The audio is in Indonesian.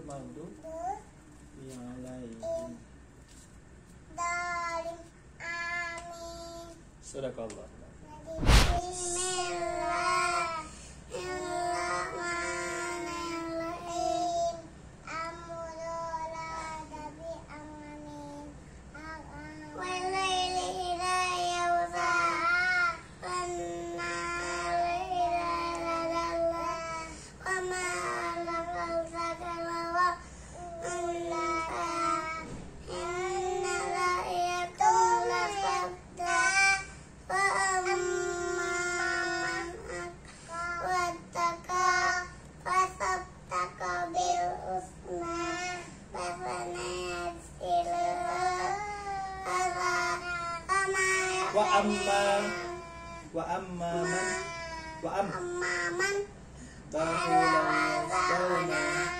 maghdubi alaihim. Amin. Sadaqallah. Bismillahirrahmanirrahim. Amruladabi amin. Walaili idha yawsaha wannahari idha tadalla wa ma lakal sakalawa annaha inna ra'iyakum lasabta wa amma man wattaka wasabtaka bil husna Wa amma man Amman bahulan yasdawna